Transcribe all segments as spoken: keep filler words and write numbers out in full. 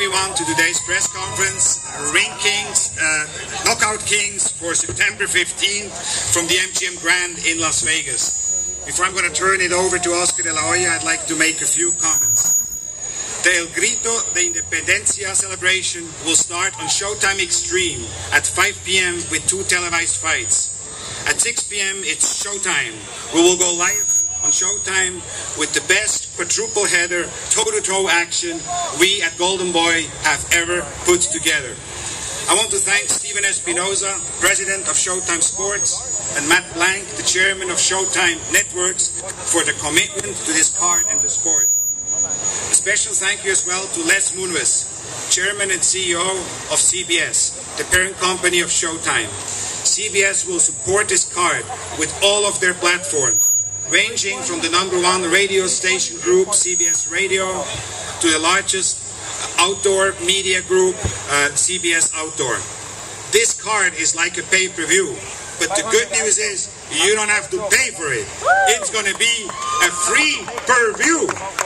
everyone to today's press conference, Ring Kings, uh, Knockout Kings for September fifteenth from the M G M Grand in Las Vegas. Before I'm going to turn it over to Oscar de la Hoya, I'd like to make a few comments. The El Grito de Independencia celebration will start on Showtime Extreme at five p m with two televised fights. At six p m it's Showtime. We will go live on Showtime with the best quadruple header, toe-to-toe action we at Golden Boy have ever put together. I want to thank Steven Espinoza, President of Showtime Sports, and Matt Blank, the Chairman of Showtime Networks, for the commitment to this card and the sport. A special thank you as well to Les Moonves, Chairman and C E O of C B S, the parent company of Showtime. C B S will support this card with all of their platforms, ranging from the number one radio station group, C B S Radio, to the largest outdoor media group, uh, C B S Outdoor. This card is like a pay-per-view, but the good news is you don't have to pay for it. It's going to be a free per-view.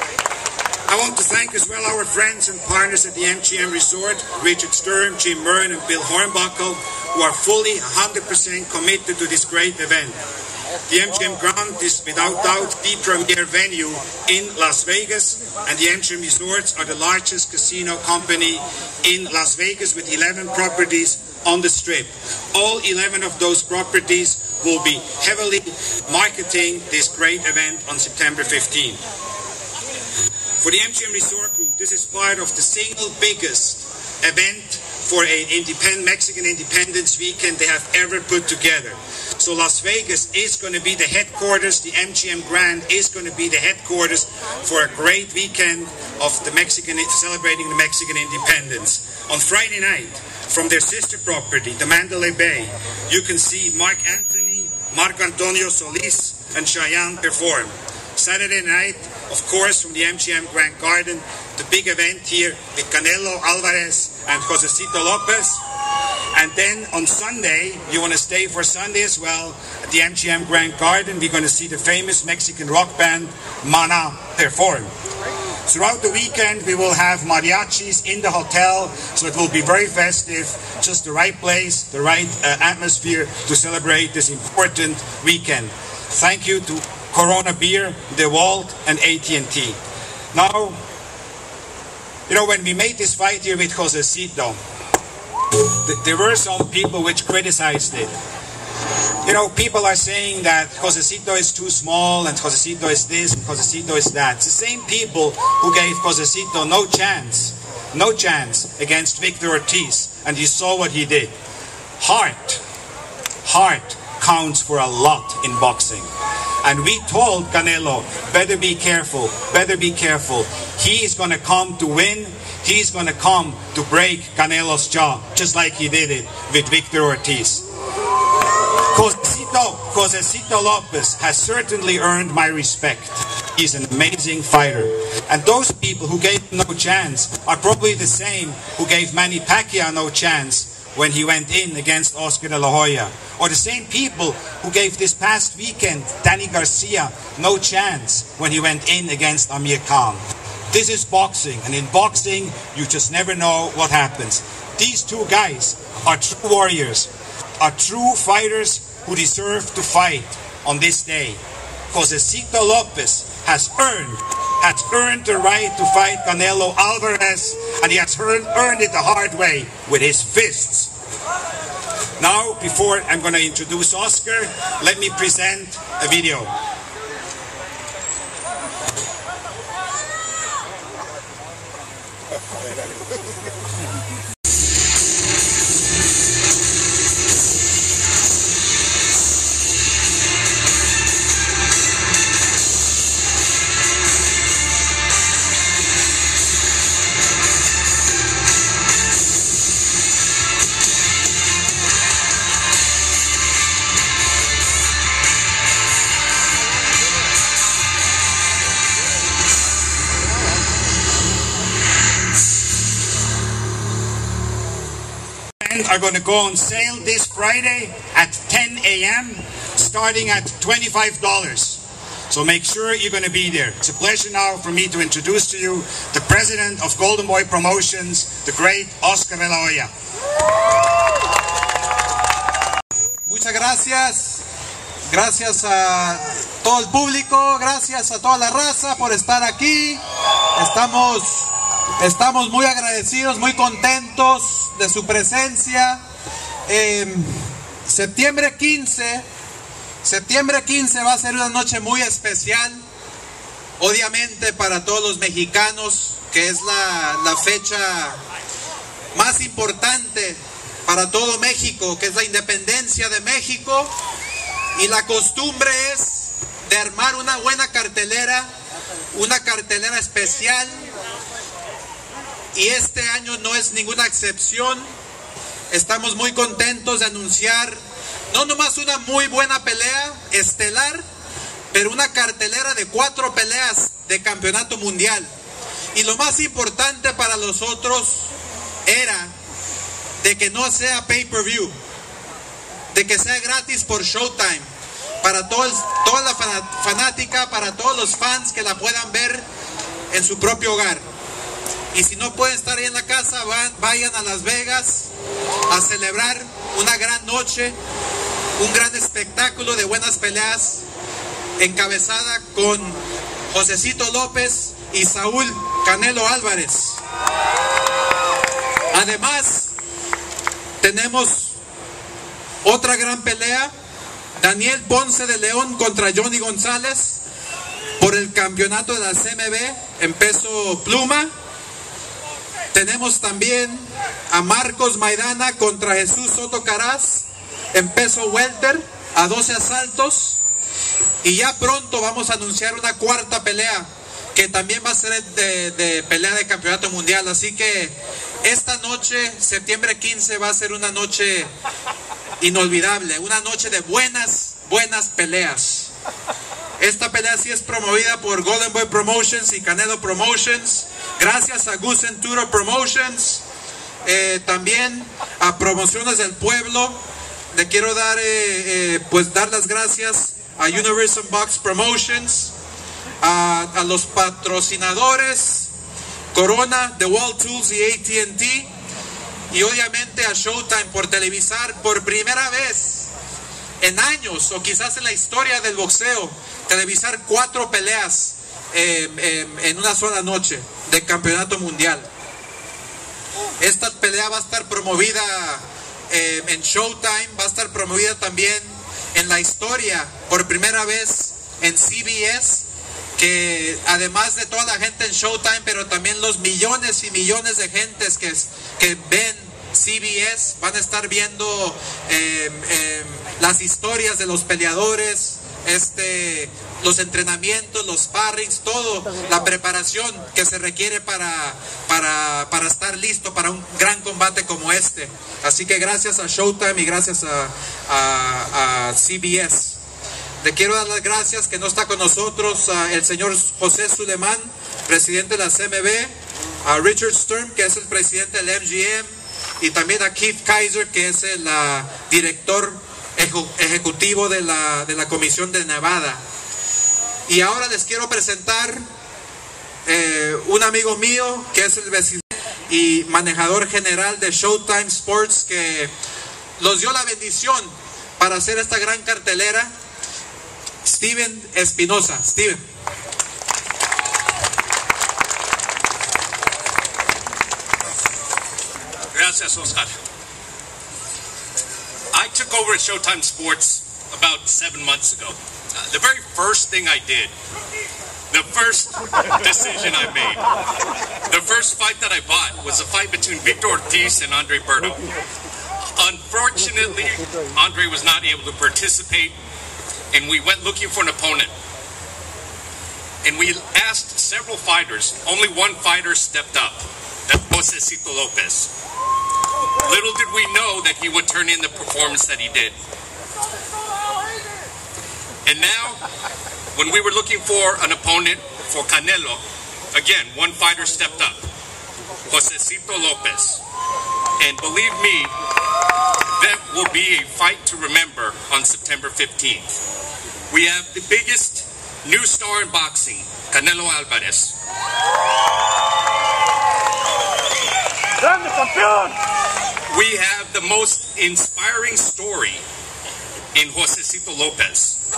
I want to thank as well our friends and partners at the M G M Resort, Richard Sturm, Jim Murren, and Bill Hornbuckle, who are fully one hundred percent committed to this great event. The M G M Grand is without doubt the premier venue in Las Vegas, and the M G M Resorts are the largest casino company in Las Vegas with eleven properties on the Strip. All eleven of those properties will be heavily marketing this great event on September fifteenth. For the M G M Resort Group, this is part of the single biggest event for an independent Mexican Independence Weekend they have ever put together. So Las Vegas is going to be the headquarters, the M G M Grand is going to be the headquarters for a great weekend of the Mexican, celebrating the Mexican independence. On Friday night, from their sister property, the Mandalay Bay, you can see Mark Anthony, Marco Antonio Solis, and Cheyenne perform. Saturday night, of course, from the M G M Grand Garden, the big event here with Canelo Alvarez and Josecito Lopez. And then on Sunday, you want to stay for Sunday as well, at the M G M Grand Garden, we're going to see the famous Mexican rock band Mana perform. Throughout the weekend, we will have mariachis in the hotel, so it will be very festive, just the right place, the right uh, atmosphere to celebrate this important weekend. Thank you to Corona Beer, DeWalt, and A T and T. Now, you know, when we made this fight here with Josecito, there were some people which criticized it. You know, people are saying that Josecito is too small, and Josecito is this, and Josecito is that. It's the same people who gave Josecito no chance, no chance against Victor Ortiz, and you saw what he did. Heart, heart counts for a lot in boxing. And we told Canelo, better be careful, better be careful. He is going to come to win. He's going to come to break Canelo's jaw, just like he did it with Victor Ortiz. Josecito, Josecito Lopez has certainly earned my respect. He's an amazing fighter. And those people who gave him no chance are probably the same who gave Manny Pacquiao no chance when he went in against Oscar de la Hoya. Or the same people who gave this past weekend Danny Garcia no chance when he went in against Amir Khan. This is boxing, and in boxing, you just never know what happens. These two guys are true warriors, are true fighters who deserve to fight on this day. Josecito Lopez has earned, has earned the right to fight Canelo Alvarez, and he has earned, earned it the hard way with his fists. Now, before I'm going to introduce Oscar, let me present a video. Are going to go on sale this Friday at ten A M starting at twenty-five dollars. So make sure you're going to be there. It's a pleasure now for me to introduce to you the president of Golden Boy Promotions, the great Oscar de la Hoya. Muchas gracias. Gracias a todo el público, gracias a toda la raza por estar aquí. Estamos, estamos muy agradecidos, muy contentos de su presencia. Eh, septiembre quince, septiembre quince va a ser una noche muy especial, obviamente para todos los mexicanos, que es la, la fecha más importante para todo México, que es la independencia de México. Y la costumbre es de armar una buena cartelera, una cartelera especial, y este año no es ninguna excepción. Estamos muy contentos de anunciar no nomás una muy buena pelea estelar, pero una cartelera de cuatro peleas de campeonato mundial. Y lo más importante para nosotros era de que no sea pay-per-view, de que sea gratis por Showtime, para todos, toda la fanática, para todos los fans que la puedan ver en su propio hogar. Y si no pueden estar ahí en la casa, van, vayan a Las Vegas a celebrar una gran noche, un gran espectáculo de buenas peleas, encabezada con Josecito López y Saúl Canelo Álvarez. Además, tenemos otra gran pelea, Daniel Ponce de León contra Johnny González por el campeonato de la C M B en peso pluma. Tenemos también a Marcos Maidana contra Jesús Soto Caraz en peso welter a doce asaltos. Y ya pronto vamos a anunciar una cuarta pelea que también va a ser de, de pelea de campeonato mundial. Así que esta noche, septiembre quince, va a ser una noche inolvidable, una noche de buenas, buenas peleas. Esta pelea sí es promovida por Golden Boy Promotions y Canelo Promotions, gracias a Gus Enturo Promotions, eh, también a Promociones del Pueblo. Le quiero dar, eh, eh, pues dar las gracias a Universal Box Promotions, a, a los patrocinadores Corona, The World Tools y A T and T, y obviamente a Showtime por televisar por primera vez en años, o quizás en la historia del boxeo, televisar cuatro peleas eh, eh, en una sola noche de campeonato mundial. Esta pelea va a estar promovida eh, en Showtime, va a estar promovida también en la historia por primera vez en C B S, que además de toda la gente en Showtime, pero también los millones y millones de gentes que, que ven C B S van a estar viendo eh, eh, las historias de los peleadores, este, los entrenamientos, los sparrings, todo, la preparación que se requiere para, para, para estar listo para un gran combate como este. Así que gracias a Showtime y gracias a, a, a C B S. Le quiero dar las gracias que no está con nosotros a el señor José Suleiman, presidente de la C M B, a Richard Sturm, que es el presidente del M G M, y también a Keith Kaiser, que es el uh, director eje ejecutivo de la, de la Comisión de Nevada. Y ahora les quiero presentar eh, un amigo mío, que es el vecino y manejador general de Showtime Sports, que los dio la bendición para hacer esta gran cartelera, Steven Espinosa. Steven. Gracias, Oscar. I took over at Showtime Sports about seven months ago. Uh, the very first thing I did, the first decision I made, the first fight that I bought was a fight between Victor Ortiz and Andre Berto. Unfortunately, Andre was not able to participate, and we went looking for an opponent. And we asked several fighters. Only one fighter stepped up. That's Josecito Lopez. Little did we know that he would turn in the performance that he did. And now, when we were looking for an opponent for Canelo, again, one fighter stepped up. Josecito Lopez. And believe me, that will be a fight to remember on September fifteenth. We have the biggest new star in boxing, Canelo Álvarez. We have the most inspiring story in Josecito Lopez.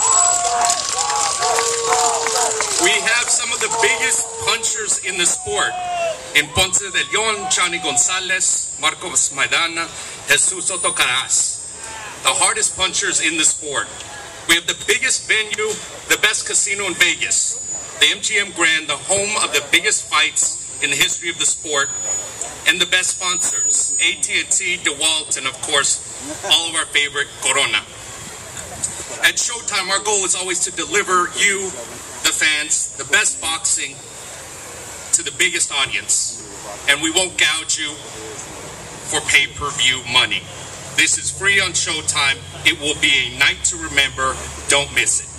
We have some of the biggest punchers in the sport in Ponce de León, Johnny Gonzalez, Marcos Maidana, Jesus Soto Caras. The hardest punchers in the sport. We have the biggest venue, the best casino in Vegas, the M G M Grand, the home of the biggest fights in the history of the sport, and the best sponsors, A T and T, DeWalt, and of course, all of our favorite Corona. At Showtime, our goal is always to deliver you, the fans, the best boxing to the biggest audience, and we won't gouge you for pay-per-view money. This is free on Showtime. It will be a night to remember. Don't miss it.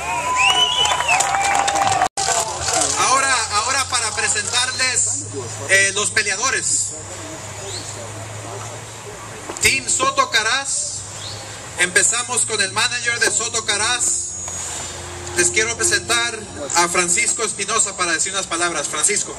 Ahora, ahora para presentarles eh, los peleadores. Team Soto Caras. Empezamos con el manager de Soto Caras. Les quiero presentar a Francisco Espinosa para decir unas palabras. Francisco.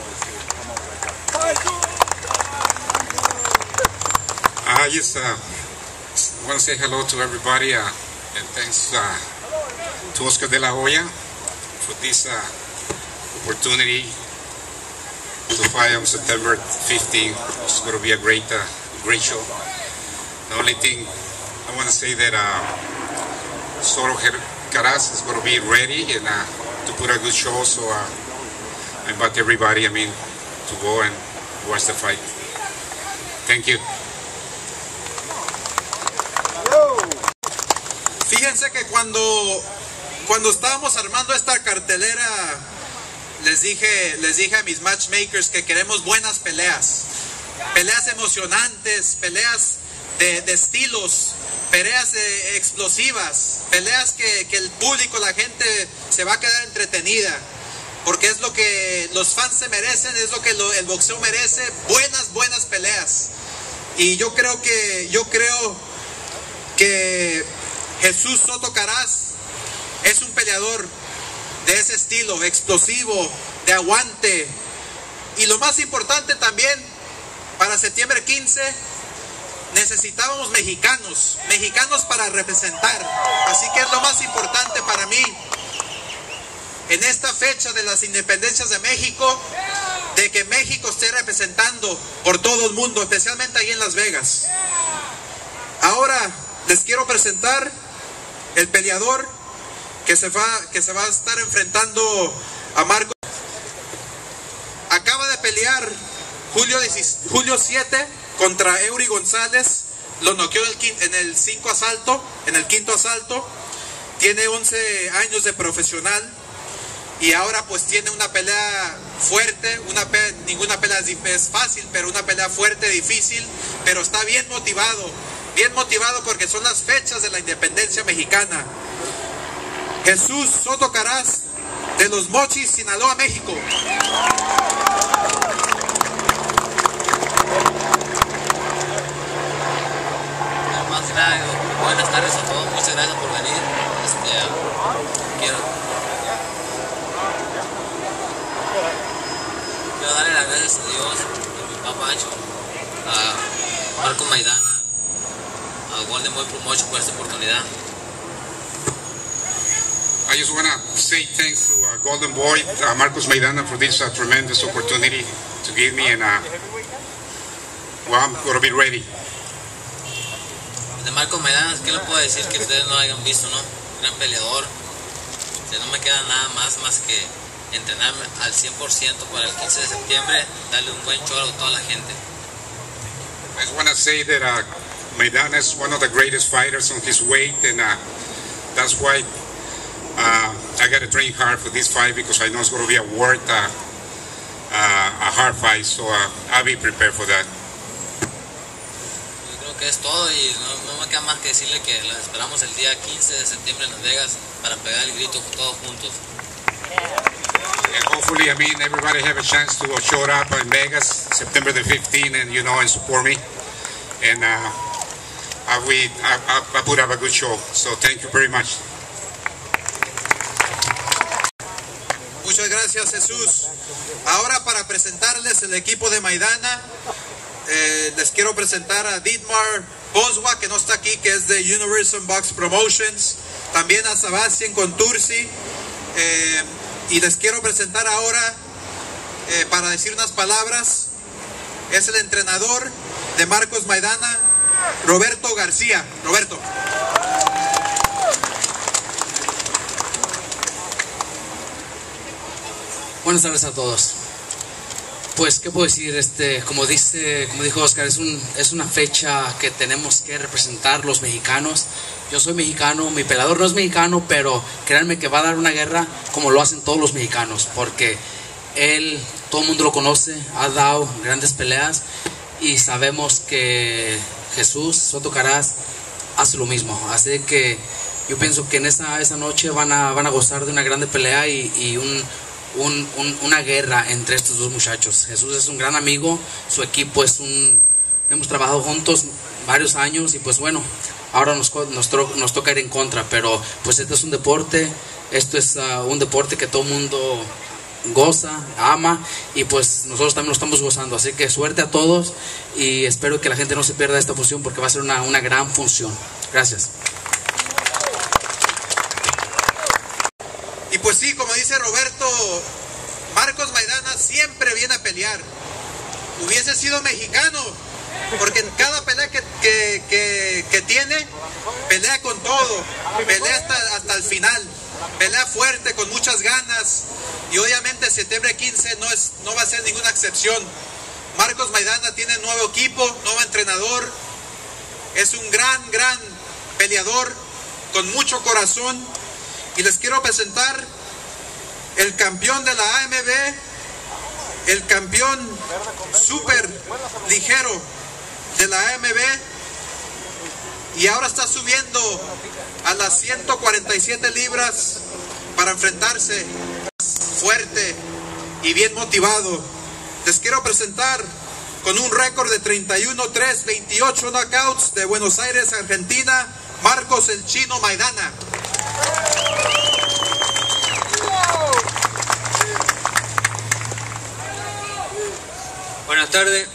I just uh, want to say hello to everybody uh, and thanks uh, to Oscar de la Hoya for this uh, opportunity to fight on September fifteenth. It's going to be a great, uh, great show. The only thing I want to say that uh, Soto Caras is going to be ready and uh, to put a good show. So uh, I invite everybody, I mean, to go and watch the fight. Thank you. Fíjense que cuando, cuando estábamos armando esta cartelera, les dije, les dije a mis matchmakers que queremos buenas peleas, peleas emocionantes, peleas de, de estilos, peleas eh, explosivas, peleas que, que el público, la gente se va a quedar entretenida, porque es lo que los fans se merecen, es lo que lo, el boxeo merece, buenas, buenas peleas. Y yo creo que, yo creo que Jesús Soto Caras es un peleador de ese estilo, explosivo, de aguante. Y lo más importante también, para septiembre quince, necesitábamos mexicanos, mexicanos para representar. Así que es lo más importante para mí, en esta fecha de las independencias de México, de que México esté representando por todo el mundo, especialmente ahí en Las Vegas. Ahora les quiero presentar el peleador que se va, que se va a estar enfrentando a Marcos. Acaba de pelear julio, julio siete contra Eury González. Lo noqueó en el cinco asalto, en el quinto asalto. Tiene once años de profesional y ahora pues tiene una pelea fuerte, una pelea, ninguna pelea es fácil, pero una pelea fuerte, difícil, pero está bien motivado. Bien motivado porque son las fechas de la independencia mexicana. Jesús Soto Caras, de Los Mochis, Sinaloa, México. Más que nada, buenas tardes a todos, muchas gracias por venir. Este, quiero, quiero darle las gracias a Dios, a mi papá Pancho, a Marcos Maidana, a Golden Boy Promotion por esta oportunidad. I just want to say thanks to uh, Golden Boy, uh, Marcos Maidana, for this uh, tremendous opportunity to give me, and uh, well, I'm going to be ready. De Marcos Maidana, ¿qué le puedo decir que ustedes no hayan visto, no? Gran peleador. O sea, no me queda nada más más que entrenarme al cien por ciento para el quince de septiembre, darle un buen show a toda la gente. I just want to say that uh, Maidana is one of the greatest fighters on his weight, and uh, that's why uh, I got to train hard for this fight, because I know it's going to be a worth, uh, uh, a hard fight, so uh, I'll be prepared for that. Yo creo que es todo y no, no me queda más que decirle que la esperamos el día quince de septiembre en Las Vegas para pegar el grito todos juntos. And hopefully, I mean, everybody have a chance to uh, show up in Vegas September the fifteenth, and you know, and support me. And uh, I, we, I, I, I put up a good show. So thank you very much. Muchas gracias, Jesús. Ahora para presentarles el equipo de Maidana, eh, les quiero presentar a Dietmar Boswa, que no está aquí, que es de Universal Box Promotions, también a Sebastian Contursi, eh, y les quiero presentar ahora, eh, para decir unas palabras, es el entrenador de Marcos Maidana, Roberto García. Roberto. Buenas tardes a todos. Pues, ¿qué puedo decir? Este, como dice, como dijo Oscar, es, un, es una fecha que tenemos que representar los mexicanos. Yo soy mexicano, mi peleador no es mexicano, pero créanme que va a dar una guerra como lo hacen todos los mexicanos, porque él, todo el mundo lo conoce, ha dado grandes peleas y sabemos que Jesús Soto Caraz hace lo mismo. Así que yo pienso que en esa, esa noche van a, van a gozar de una grande pelea y, y un... Un, un, una guerra entre estos dos muchachos. Jesús es un gran amigo, su equipo es un... Hemos trabajado juntos varios años y pues bueno, ahora nos, nos, nos toca ir en contra, pero pues este es un deporte, esto es uh, un deporte que todo el mundo goza, ama y pues nosotros también lo estamos gozando, así que suerte a todos y espero que la gente no se pierda esta función porque va a ser una, una gran función. Gracias. Y pues sí, como dice Roberto, Marcos Maidana siempre viene a pelear. Hubiese sido mexicano, porque en cada pelea que, que, que, que tiene, pelea con todo, pelea hasta, hasta el final, pelea fuerte, con muchas ganas. Y obviamente septiembre quince no, es, no va a ser ninguna excepción. Marcos Maidana tiene nuevo equipo, nuevo entrenador. Es un gran, gran peleador, con mucho corazón. Y les quiero presentar el campeón de la A M B, el campeón súper ligero de la A M B, y ahora está subiendo a las ciento cuarenta y siete libras para enfrentarse fuerte y bien motivado. Les quiero presentar con un récord de treinta y uno tres, veintiocho knockouts de Buenos Aires, Argentina, Marcos el Chino Maidana. Buenas tardes.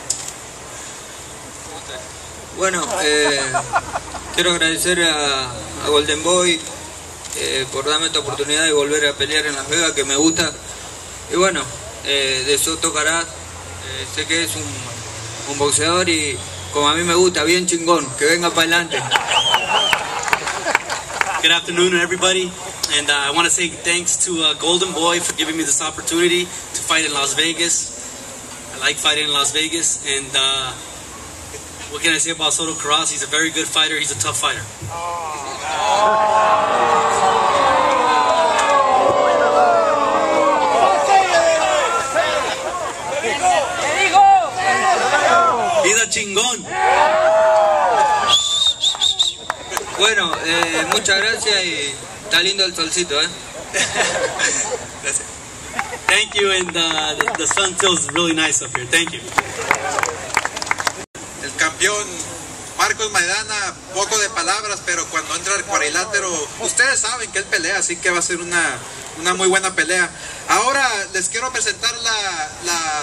Bueno, eh, quiero agradecer a, a Golden Boy eh, por darme esta oportunidad de volver a pelear en Las Vegas, que me gusta. Y bueno, eh, de Soto Caraz, eh, sé que es un, un boxeador y como a mí me gusta, bien chingón, que venga para adelante. Good afternoon, everybody, and uh, I want to say thanks to uh, Golden Boy for giving me this opportunity to fight in Las Vegas. I like fighting in Las Vegas, and uh, what can I say about Soto Caraz? He's a very good fighter. He's a tough fighter. He's a chingón. Bueno, eh, muchas gracias y está lindo el solcito, ¿eh? Thank you, and uh, the, the sun feels really nice up here. Thank you. El campeón Marcos Maidana, poco de palabras, pero cuando entra al cuadrilátero, ustedes saben que él pelea, así que va a ser una, una muy buena pelea. Ahora les quiero presentar la, la,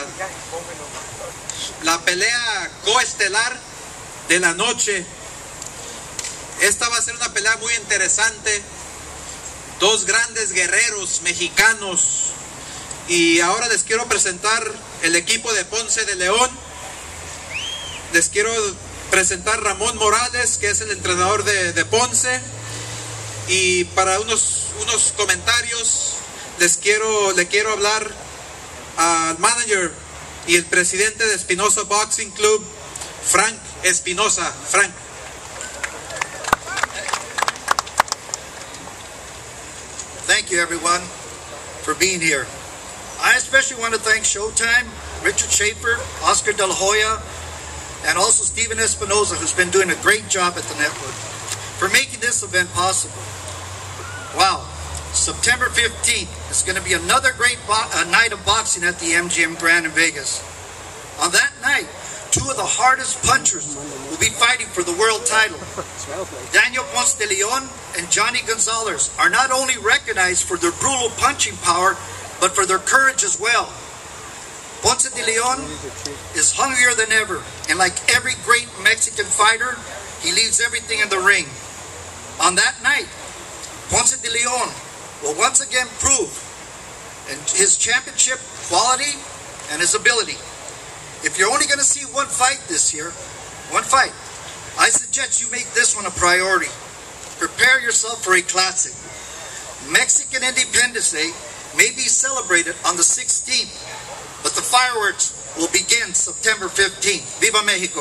la pelea coestelar de la noche. Esta va a ser una pelea muy interesante. Dos grandes guerreros mexicanos. Y ahora les quiero presentar el equipo de Ponce de León. Les quiero presentar Ramón Morales, que es el entrenador de, de Ponce. Y para unos, unos comentarios les quiero, le quiero hablar al manager y el presidente de Espinosa Boxing Club, Frank Espinosa. Frank. Thank you, everyone, for being here. I especially want to thank Showtime, Richard Schaefer, Oscar De La Hoya, and also Steven Espinoza, who's been doing a great job at the network, for making this event possible. Wow, September fifteenth is going to be another great uh, night of boxing at the M G M Grand in Vegas. On that night, two of the hardest punchers will be fighting for the world title. Daniel Ponce de Leon and Johnny Gonzalez are not only recognized for their brutal punching power, but for their courage as well. Ponce de Leon is hungrier than ever, and like every great Mexican fighter, he leaves everything in the ring. On that night, Ponce de Leon will once again prove his championship quality and his ability. If you're only going to see one fight this year, one fight, I suggest you make this one a priority. Prepare yourself for a classic. Mexican Independence Day may be celebrated on the sixteenth, but the fireworks will begin September fifteenth. Viva Mexico!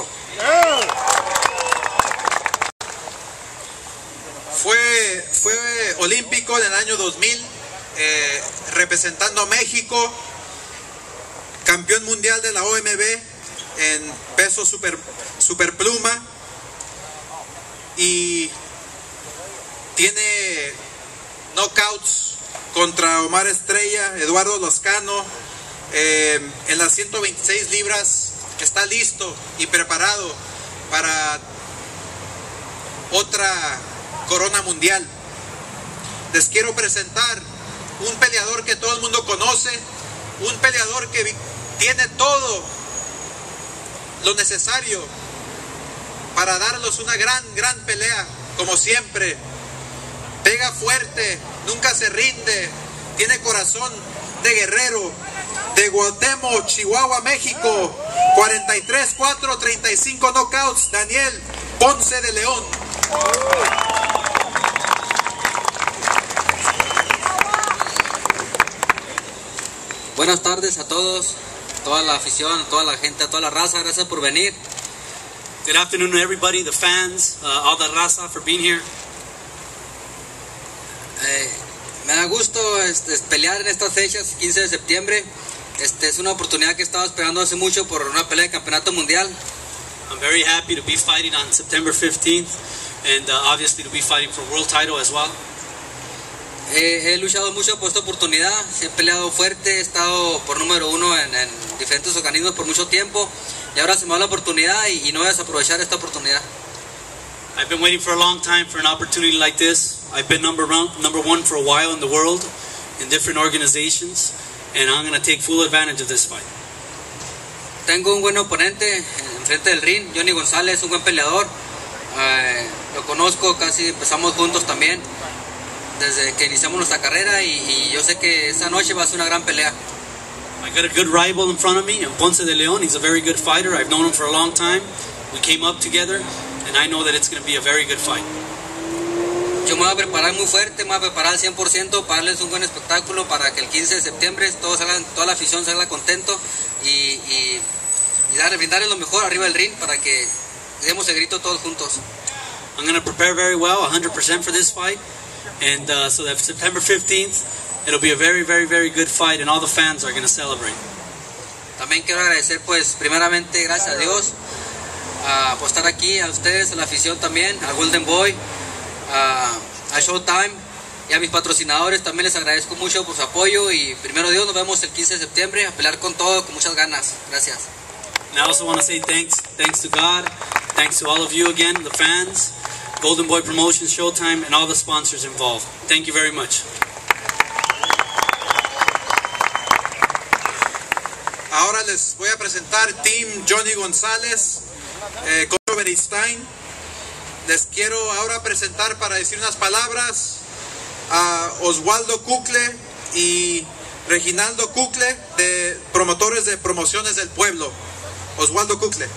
Fue, fue olímpico en el año dos mil, eh, representando a México, campeón mundial de la O M B en peso super, superpluma, y tiene knockouts contra Omar Estrella, Eduardo Lozcano, eh, en las ciento veintiséis libras. Está listo y preparado para otra corona mundial. Les quiero presentar un peleador que todo el mundo conoce, un peleador que tiene todo lo necesario para darnos una gran, gran pelea, como siempre. Pega fuerte, nunca se rinde, tiene corazón de guerrero. De Guatemala, Chihuahua, México, cuarenta y tres, cuatro, treinta y cinco knockouts, Daniel Ponce de León. Buenas tardes a todos, toda la afición, toda la gente, toda la raza, gracias por venir. Good afternoon to everybody, the fans, uh, all the raza for being here. Eh, me da gusto este, pelear en estas fechas, quince de septiembre. Este, es una oportunidad que estaba esperando hace mucho por una pelea de campeonato mundial. I'm very happy to be fighting on September fifteenth and uh, obviously to be fighting for world title as well. Eh, he luchado mucho por esta oportunidad, he peleado fuerte, he estado por número uno en, en diferentes organismos por mucho tiempo y ahora se me da la oportunidad y, y no voy a desaprovechar esta oportunidad. I've been waiting for a long time for an opportunity like this. I've been number one, number one for a while in the world in different organizations, and I'm going to take full advantage of this fight. Tengo un buen oponente enfrente del ring, Johnny González, un buen peleador. Eh, lo conozco, casi empezamos juntos también desde que iniciamos nuestra carrera y, y yo sé que esa noche va a ser una gran pelea. I got a good rival in front of me, Ponce de Leon. He's a very good fighter. I've known him for a long time. We came up together, and I know that it's going to be a very good fight. Yo me voy a preparar muy fuerte, me voy a preparar al cien por ciento para darles un buen espectáculo, para que el quince de septiembre todos salgan, toda la afición salga contento y, y, y dar, brindarles lo mejor arriba del ring para que demos el grito todos juntos. I'm going to prepare very well, one hundred percent for this fight, and uh, so that September fifteenth, it'll be a very, very, very good fight, and all the fans are going to celebrate. También quiero agradecer, pues, primeramente, gracias a Dios, uh, por estar aquí, a ustedes, a la afición también, a Golden Boy, Uh, a Showtime y a mis patrocinadores también les agradezco mucho por su apoyo y primero Dios nos vemos el quince de septiembre a pelear con todo, con muchas ganas. Gracias. And I also want to say thanks, thanks to God, thanks to all of you again, the fans, Golden Boy Promotions, Showtime, and all the sponsors involved. Thank you very much. Ahora les voy a presentar Team Johnny González, eh, con Robert Stein. Les quiero ahora presentar para decir unas palabras a Oswaldo Cucle y Reginaldo Cucle, de promotores de Promociones del Pueblo. Oswaldo Cucle.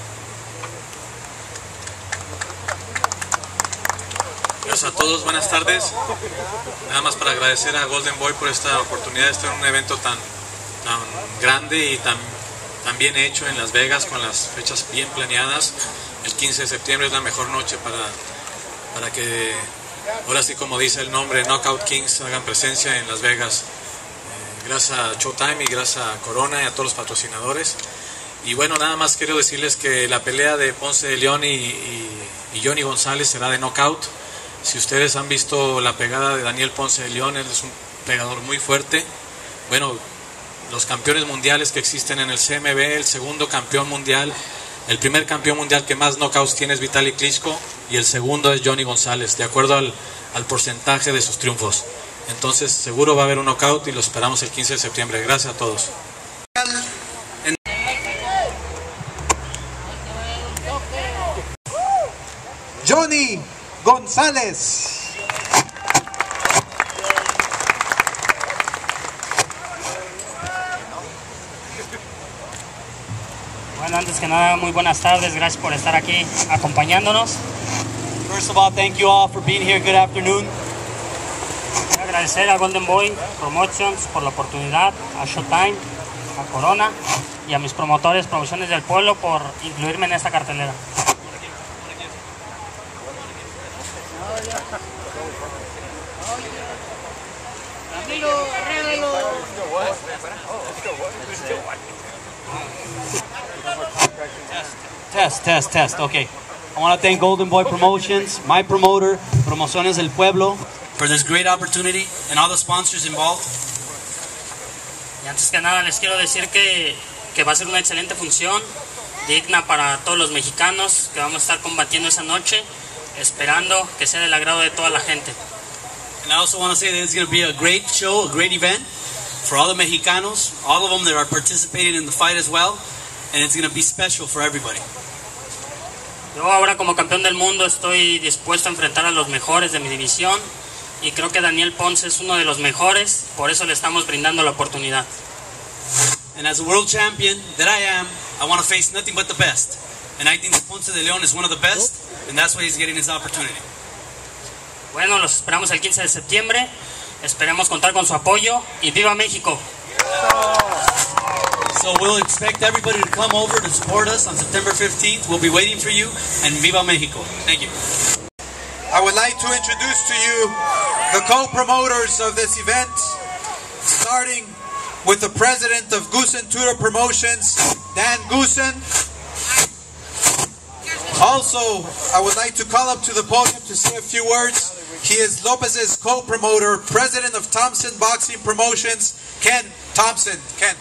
Gracias a todos, buenas tardes. Nada más para agradecer a Golden Boy por esta oportunidad de estar en un evento tan, tan grande y tan, tan bien hecho en Las Vegas, con las fechas bien planeadas. El quince de septiembre es la mejor noche para, para que, ahora sí como dice el nombre, Knockout Kings hagan presencia en Las Vegas. Eh, gracias a Showtime y gracias a Corona y a todos los patrocinadores. Y bueno, nada más quiero decirles que la pelea de Ponce de León y, y, y Johnny González será de knockout. Si ustedes han visto la pegada de Daniel Ponce de León, él es un pegador muy fuerte. Bueno, los campeones mundiales que existen en el C M B, el segundo campeón mundial, el primer campeón mundial que más knockouts tiene es Vitali Klitschko y el segundo es Johnny González, de acuerdo al, al porcentaje de sus triunfos. Entonces seguro va a haber un knockout y lo esperamos el quince de septiembre. Gracias a todos. Johnny González. Bueno, antes que nada, muy buenas tardes. Gracias por estar aquí acompañándonos. First of all, thank you all for being here. Good afternoon. Quiero agradecer a Golden Boy Promotions por la oportunidad, a Showtime, a Corona y a mis promotores, Promociones del Pueblo, por incluirme en esta cartelera. Test, test, test. Okay. I want to thank Golden Boy Promotions, my promoter, Promociones del Pueblo, for this great opportunity and all the sponsors involved. Y antes que nada les quiero decir que, que va a ser una excelente función, digna para todos los mexicanos que vamos a estar combatiendo esa noche, esperando que sea del agrado de toda la gente. And I also want to say that it's going to be a great show, a great event for all the Mexicanos, all of them that are participating in the fight as well, and it's going to be special for everybody. Yo ahora como campeón del mundo estoy dispuesto a enfrentar a los mejores de mi división y creo que Daniel Ponce es uno de los mejores, por eso le estamos brindando la oportunidad. And as a world champion that I am, I want to face nothing but the best. And I think Ponce de León is one of the best, and that's why he's getting his opportunity. Bueno, los esperamos el quince de septiembre, esperemos contar con su apoyo y ¡viva México! So we'll expect everybody to come over to support us on September fifteenth. We'll be waiting for you, and Viva Mexico. Thank you. I would like to introduce to you the co-promoters of this event, starting with the president of Goosen Tudor Promotions, Dan Goosen. Also, I would like to call up to the podium to say a few words. He is Lopez's co-promoter, president of Thompson Boxing Promotions, Ken Thompson. Ken.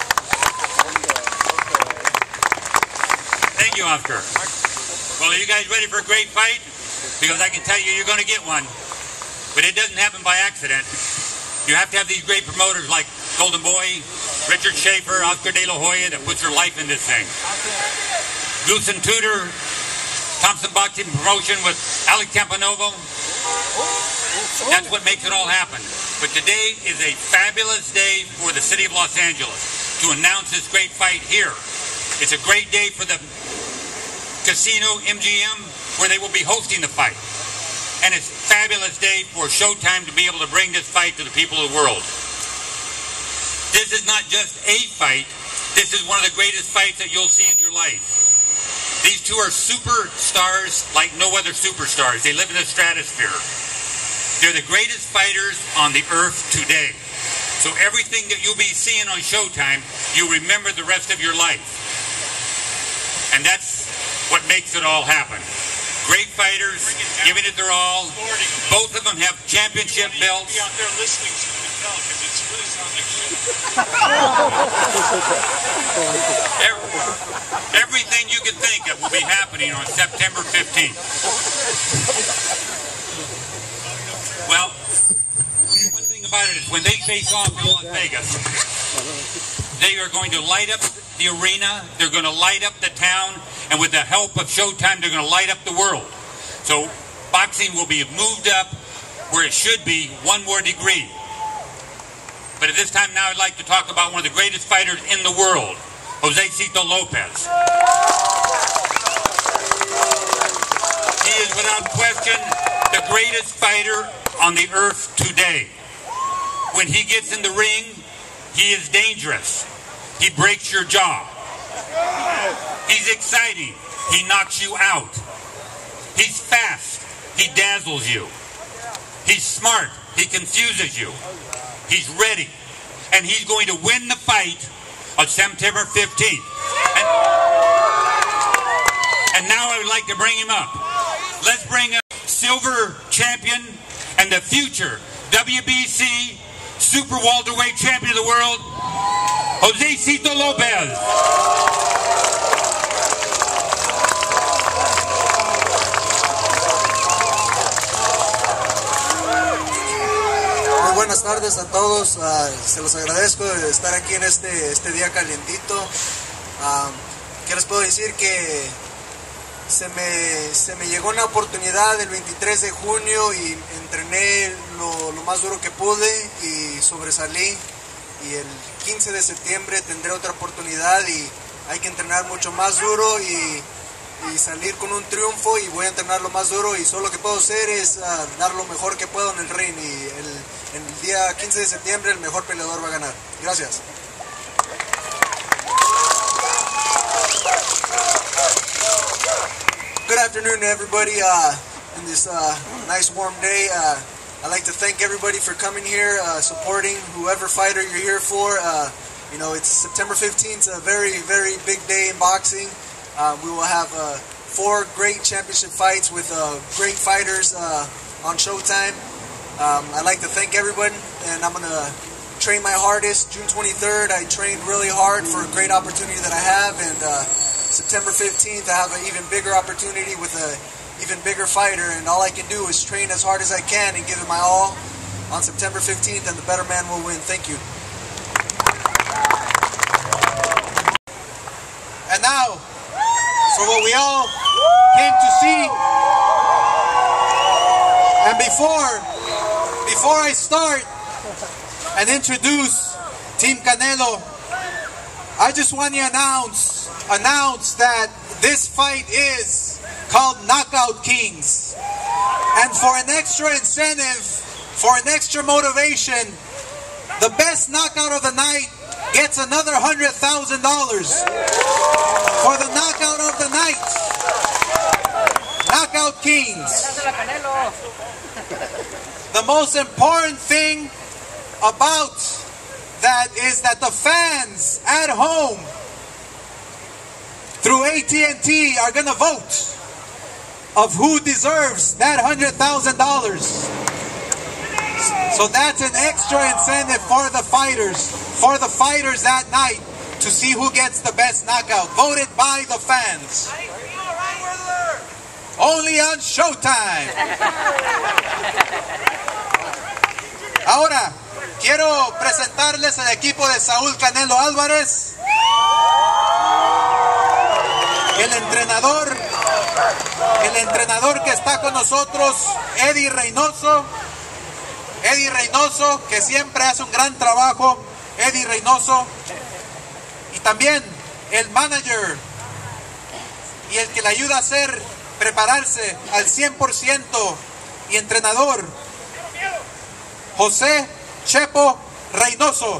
Thank you, Oscar. Well, are you guys ready for a great fight? Because I can tell you, you're going to get one. But it doesn't happen by accident. You have to have these great promoters like Golden Boy, Richard Schaefer, Oscar De La Hoya that puts their life in this thing. Goosen Tudor, Thompson Boxing Promotion with Alex Campanovo. That's what makes it all happen. But today is a fabulous day for the city of Los Angeles to announce this great fight here. It's a great day for the Casino M G M where they will be hosting the fight. And it's a fabulous day for Showtime to be able to bring this fight to the people of the world. This is not just a fight. This is one of the greatest fights that you'll see in your life. These two are superstars like no other superstars. They live in the stratosphere. They're the greatest fighters on the earth today. So everything that you'll be seeing on Showtime, you remember the rest of your life. And that's what makes it all happen. Great fighters, giving it their all. Both of them have championship belts. Everything you can think of will be happening on September fifteenth. Well, one thing about it is when they face off in Las Vegas, they are going to light up the arena, they're going to light up the town, and with the help of Showtime, they're going to light up the world. So boxing will be moved up where it should be one more degree. But at this time now, I'd like to talk about one of the greatest fighters in the world, Josecito Lopez. He is without question the greatest fighter on the earth today. When he gets in the ring, he is dangerous. He breaks your jaw. He's exciting. He knocks you out. He's fast. He dazzles you. He's smart. He confuses you. He's ready. And he's going to win the fight on September fifteenth. And, and now I would like to bring him up. Let's bring up silver champion and the future W B C Super Welterweight Champion of the world, Josecito Lopez. Muy buenas tardes a todos, uh, se los agradezco de estar aquí en este, este día calientito. Uh, ¿Qué les puedo decir? Que se me, se me llegó una oportunidad el veintitrés de junio y entrené lo, lo más duro que pude y sobresalí. Y el quince de septiembre tendré otra oportunidad y hay que entrenar mucho más duro y, y salir con un triunfo, y voy a entrenar lo más duro y solo lo que puedo hacer es uh, dar lo mejor que puedo en el ring, y el, el día quince de septiembre el mejor peleador va a ganar. Gracias. Good afternoon to everybody uh, in this uh, nice warm day. Uh, I'd like to thank everybody for coming here, uh, supporting whoever fighter you're here for. Uh, you know, it's September fifteenth, a very, very big day in boxing. Uh, we will have uh, four great championship fights with uh, great fighters uh, on Showtime. Um, I'd like to thank everyone, and I'm going to train my hardest. June twenty-third, I trained really hard for a great opportunity that I have, and uh, September fifteenth, I have an even bigger opportunity with a even bigger fighter, and all I can do is train as hard as I can and give it my all on September fifteenth, and the better man will win. Thank you. And now, for what we all came to see, and before, before I start and introduce Team Canelo, I just want to announce, announce that this fight is called Knockout Kings. And for an extra incentive, for an extra motivation, the best knockout of the night gets another one hundred thousand dollars for the knockout of the night. Knockout Kings. The most important thing about that is that the fans at home through A T and T are going to vote of who deserves that one hundred thousand dollars. So that's an extra incentive for the fighters, for the fighters that night, to see who gets the best knockout, voted by the fans. Only on Showtime. Ahora, quiero presentarles el equipo de Saúl Canelo Álvarez, el entrenador, el entrenador que está con nosotros, Eddie Reynoso, Eddie Reynoso, que siempre hace un gran trabajo, Eddie Reynoso, y también el manager y el que le ayuda a hacer, prepararse al cien por ciento, y entrenador, José Chepo Reynoso.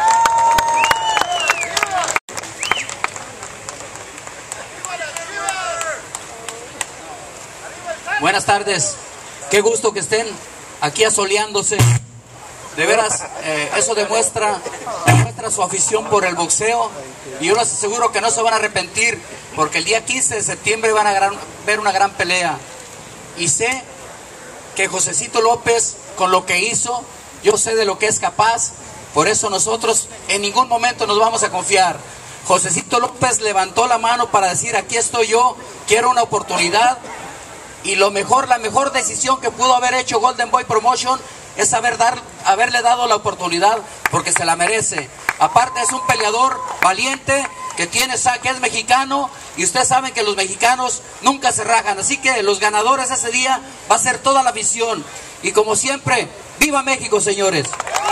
Buenas tardes, qué gusto que estén aquí asoleándose. De veras, eh, eso demuestra, demuestra su afición por el boxeo, y yo les aseguro que no se van a arrepentir, porque el día quince de septiembre van a gran, ver una gran pelea. Y sé que Josecito López, con lo que hizo, yo sé de lo que es capaz, por eso nosotros en ningún momento nos vamos a confiar. Josecito López levantó la mano para decir: aquí estoy yo, quiero una oportunidad. Y lo mejor, la mejor decisión que pudo haber hecho Golden Boy Promotion es haber dar, haberle dado la oportunidad, porque se la merece. Aparte, es un peleador valiente, que tiene que es mexicano, y ustedes saben que los mexicanos nunca se rajan. Así que los ganadores ese día va a ser toda la visión. Y como siempre, ¡viva México, señores!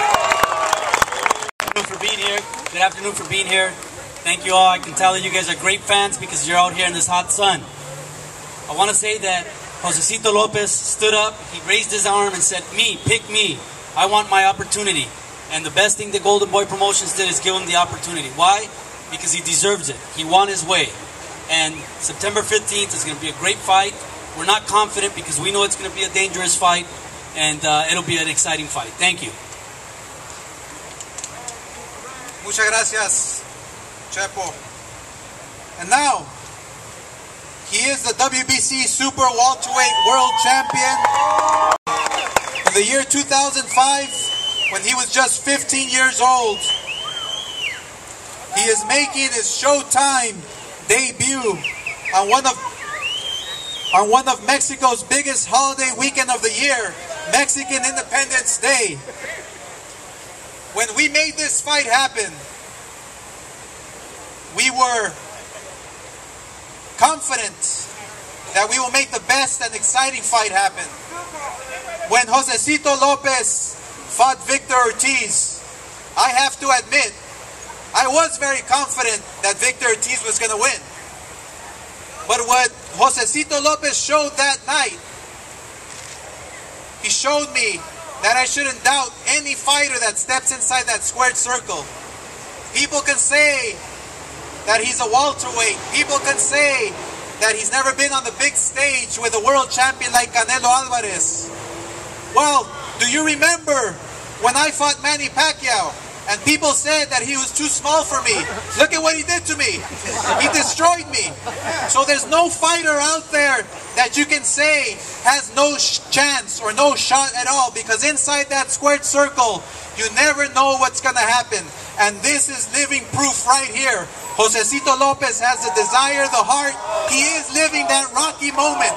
For being here. Good afternoon for being here. Thank you all. I can tell that you guys are great fans because you're out here in this hot sun. I want to say that Josecito Lopez stood up, he raised his arm and said, me, pick me. I want my opportunity. And the best thing that Golden Boy Promotions did is give him the opportunity. Why? Because he deserves it. He won his way. And September fifteenth is going to be a great fight. We're not confident because we know it's going to be a dangerous fight, and uh, it'll be an exciting fight. Thank you. Muchas gracias, Chepo. And now, he is the W B C Super Welterweight World Champion. In the year two thousand five, when he was just fifteen years old, he is making his Showtime debut on one of on one of Mexico's biggest holiday weekend of the year, Mexican Independence Day. When we made this fight happen, we were confident that we will make the best and exciting fight happen. When Josecito Lopez fought Victor Ortiz, I have to admit, I was very confident that Victor Ortiz was going to win. But what Josecito Lopez showed that night, he showed me that I shouldn't doubt any fighter that steps inside that squared circle. People can say that he's a welterweight. People can say that he's never been on the big stage with a world champion like Canelo Alvarez. Well, do you remember when I fought Manny Pacquiao and people said that he was too small for me? Look at what he did to me. He destroyed me. So there's no fighter out there that you can say has no chance or no shot at all, because inside that squared circle, you never know what's going to happen. And this is living proof right here. Josecito Lopez has the desire, the heart. He is living that Rocky moment.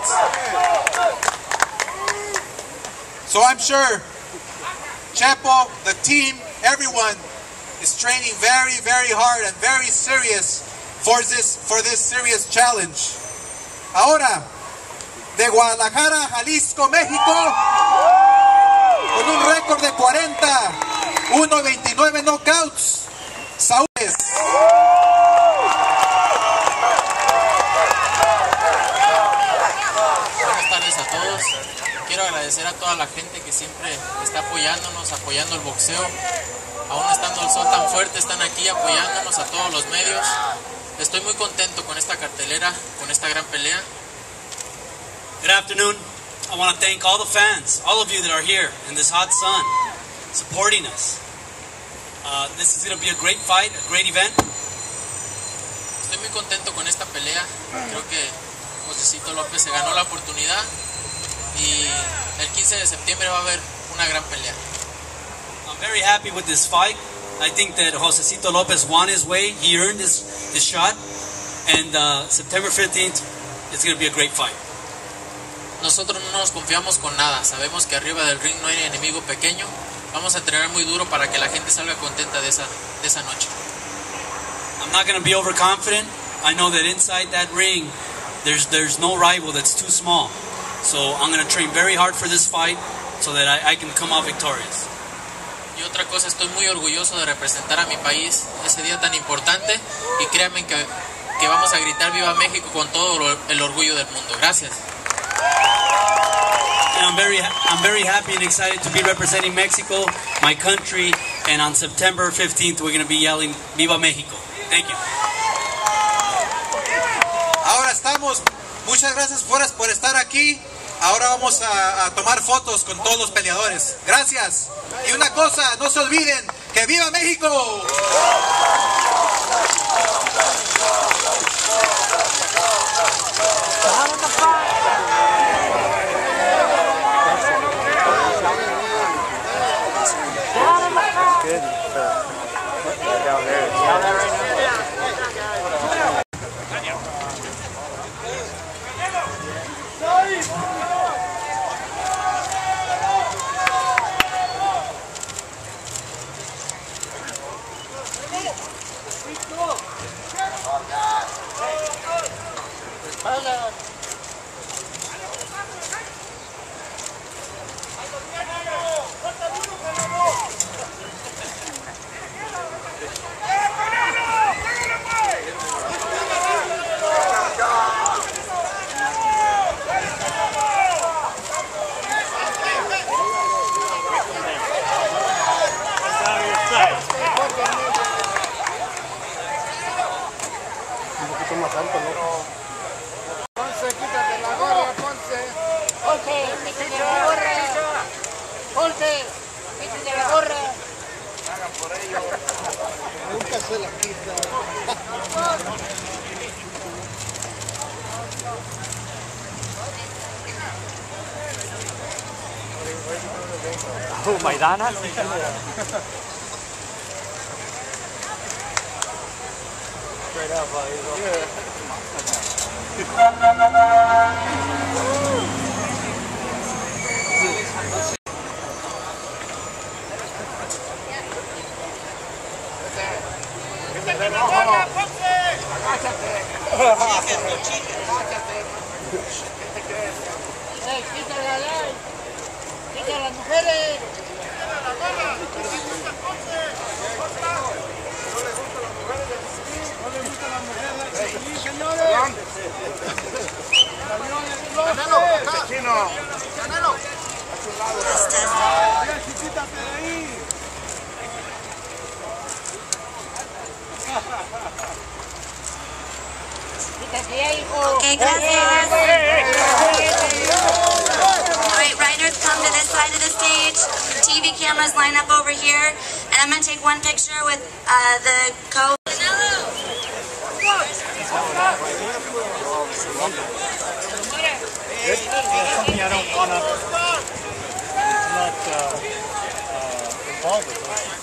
So I'm sure Chepo, the team, everyone is training very, very hard and very serious for this, for this serious challenge. Ahora, de Guadalajara, Jalisco, México, con un récord de cuarenta, uno veintinueve knockouts, Saúl. Buenas tardes a todos. Quiero agradecer a toda la gente que siempre está apoyándonos, apoyando el boxeo. Aún estando el sol tan fuerte, están aquí apoyándonos, a todos los medios. Estoy muy contento con esta cartelera, con esta gran pelea. Good afternoon. I want to thank all the fans, all of you that are here in this hot sun, supporting us. Uh, this is going to be a great fight, a great event. Estoy muy contento con esta pelea. Creo que Josecito López se ganó la oportunidad y el quince de septiembre va a haber una gran pelea. I'm very happy with this fight. I think that Josecito Lopez won his way. He earned his, his shot. And uh, September fifteenth, it's going to be a great fight. Nosotros no nos confiamos con nada. Sabemos que arriba del ring no hay enemigo pequeño. Vamos a entrenar muy duro para que la gente salga contenta de esa, de esa noche. I'm not going to be overconfident. I know that inside that ring, there's, there's no rival that's too small. So I'm going to train very hard for this fight so that I, I can come out victorious. Y otra cosa, estoy muy orgulloso de representar a mi país ese día tan importante y créanme que, que vamos a gritar Viva México con todo el orgullo del mundo. Gracias. And I'm very, I'm very happy and excited to be representing Mexico, my country, and on September fifteenth we're going to be yelling Viva México. Thank you. Ahora estamos, muchas gracias por, por estar aquí. Ahora vamos a, a tomar fotos con todos los peleadores. Gracias. Y una cosa, no se olviden, que ¡viva México! Ponce, quítate la gorra, Ponce. Ponce, quítate la gorra. Ponce, quítate la gorra. Hagan por ello. Nunca se la quita. Oh, Maidana? Straight up, uh, yeah. Ey, quítala, ey. Quítala las mujeres. Canelo, Canelo. Canelo. Quítate de ahí. Okay, gracias. Alright, riders, come to this side of the stage. T V cameras line up over here. And I'm going to take one picture with uh, the coach. It's something I don't want to, not uh, uh, involved with.